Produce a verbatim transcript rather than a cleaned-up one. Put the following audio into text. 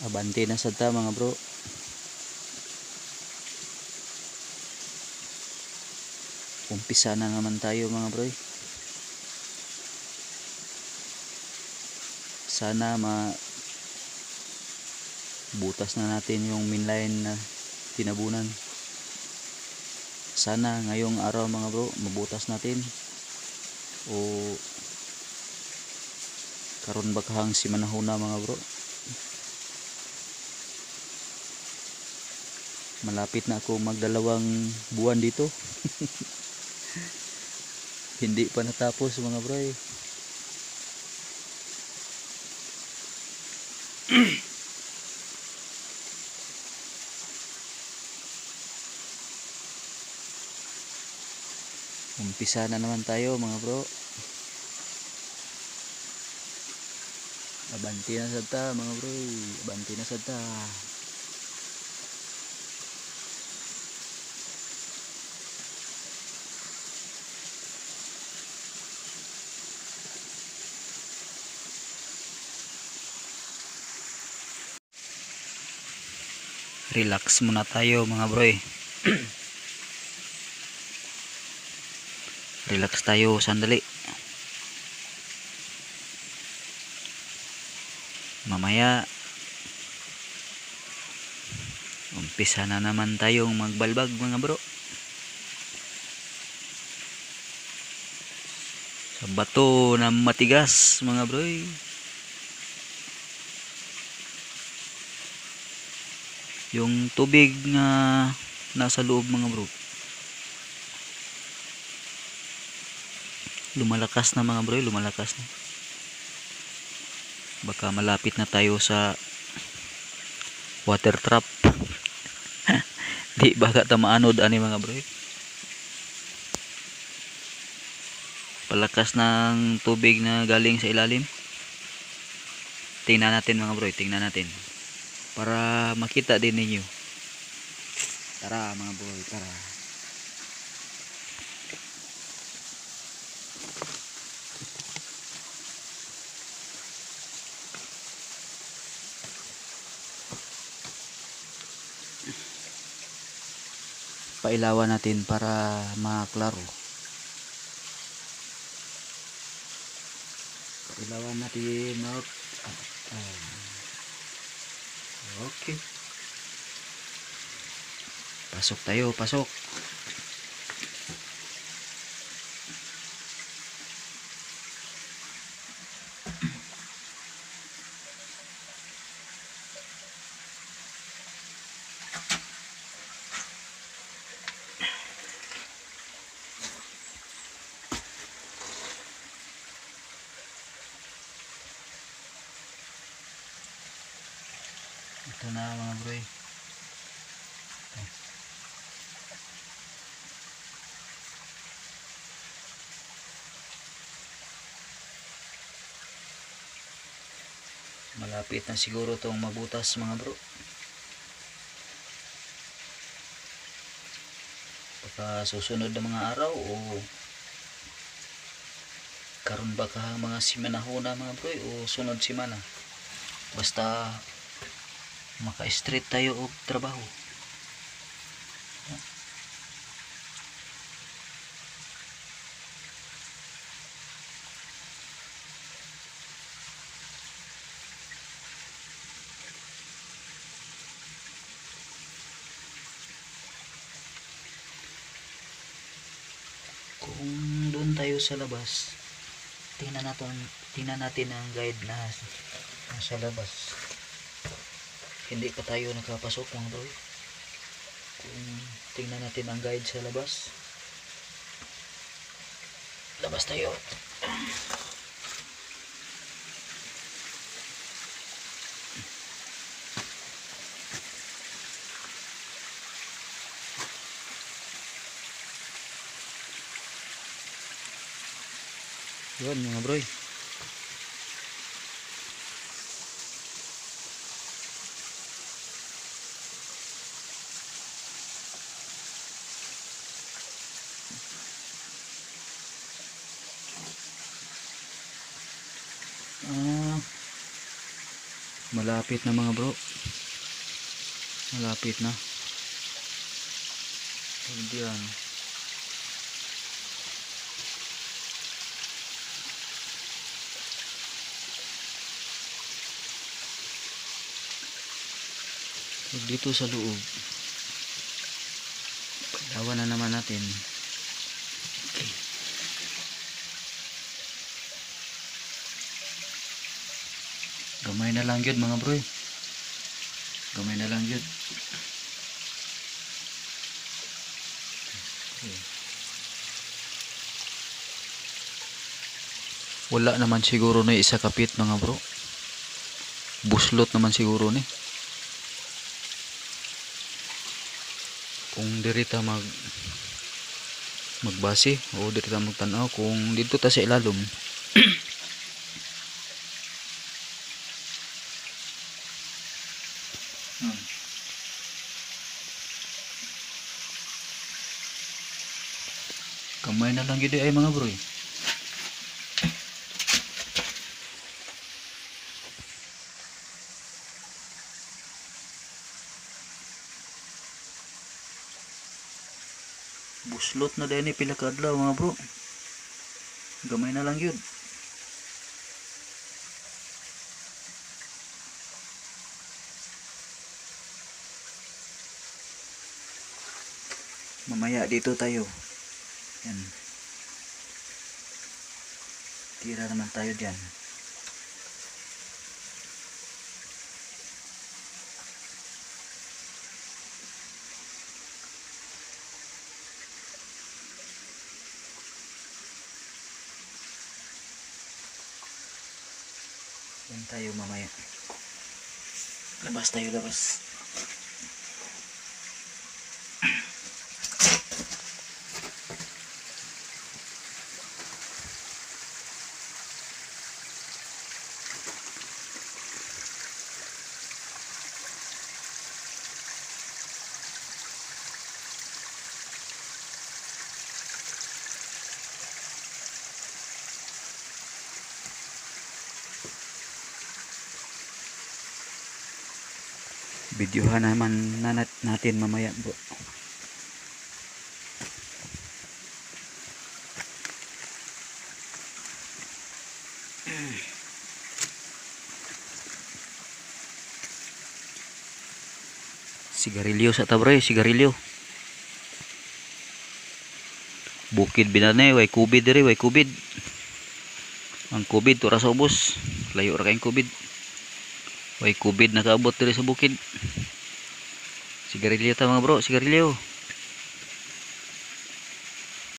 Abante na sad ta mga bro. Umpisa na naman tayo mga bro. Sana ma butas na natin yung mainline na tinabunan. Sana ngayong araw mga bro mabutas natin. O karon bakahang si manahuna mga bro. Malapit na ako magdalawang buwan dito. Hindi pa natapos mga bro. Umpisa na naman tayo mga bro. Abanti na sad ta mga bro. Abanti na sad ta. Relax muna tayo mga bro. Relax tayo sandali. Mamaya umpisa na naman tayong magbalbag mga bro. Sa bato na matigas mga bro. Yung tubig na nasa loob mga bro, lumalakas na mga bro, lumalakas na. Baka malapit na tayo sa water trap. Di baka tamaanod ani mga bro. Palakas ng tubig na galing sa ilalim. Tingnan natin mga bro, tingnan natin para makita din ninyo. Tara mga bro, tara. Pailawan natin para maklaro. Pailawan natin. Okay. Pasok tayo, pasok. Ito na mga bro. Malapit na siguro tong mabutas mga bro. Baka susunod na mga araw o karon baka mga simanahuna mga bro o sunod simana. Basta maka-straight tayo og trabaho. Kung doon tayo sa labas, tingnan natin, tingnan natin ang guide na nasa labas. Hindi pa tayo nakapasok mga bro. Kung tingnan natin ang guide sa labas, labas tayo. Yun mga bro. Ah, Malapit na mga bro. Malapit na. Diyan. Dito sa loob. Lawan na naman natin. Okay. Gamay na lang yun mga bro. Gamay na lang yun. Okay. Wala naman siguro na isa kapit mga bro. Buslot naman siguro ni. Kung dirita mag magbase o dirita magtanaw kung dito ta sa ilalom. hmm. Kamay na lang gid ay mga bro. Buslot na din ni pila ka adlaw mga bro. Gamay na lang yun. Mamaya dito tayo. Yan. Tira naman tayo diyan. Yan tayo mamaya. Labas tayo, labas. Videohan naman na natin mamaya bro. Sigarilyo sa tabre, sigarilyo. Bukid binanay, way kubid diri, way kubid. Ang kubid tura sa ubos, layo ra kayong kubid. Way kubid nakaabot diri sa bukid. Sigarilyo ta mga bro, sigarilyo.